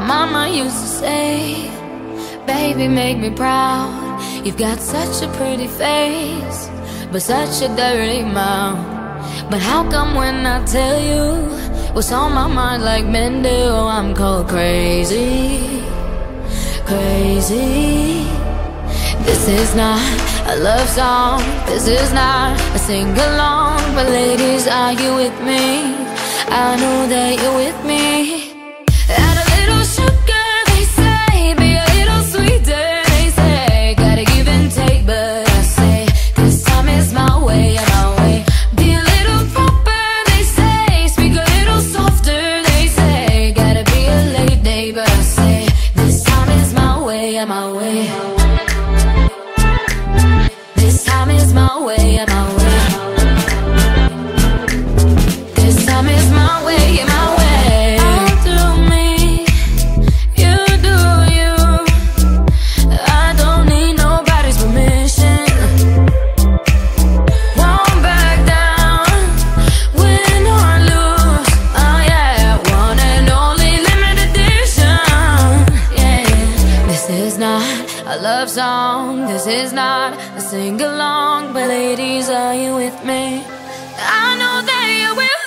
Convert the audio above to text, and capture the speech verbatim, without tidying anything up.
mama used to say, baby, make me proud. You've got such a pretty face, but such a dirty mouth. But how come when I tell you what's on my mind like men do, I'm called crazy, crazy? This is not a love song, this is not a sing-along. But ladies, are you with me? I know that you're with me. Add a little sugar, they say, be a little sweeter, they say. Gotta give and take, but I say this time is my way, my way. Be a little proper, they say, speak a little softer, they say. Gotta be a lady, but I say this time is my way, my way. This time is my way, my way. This time is my way, my way. I'll do me, you do you. I don't need nobody's permission. Won't back down, win or lose. Oh yeah, one and only limited edition. Yeah, this is not a love song, this is not a sing-along. But ladies, are you with me? I know that you're with me.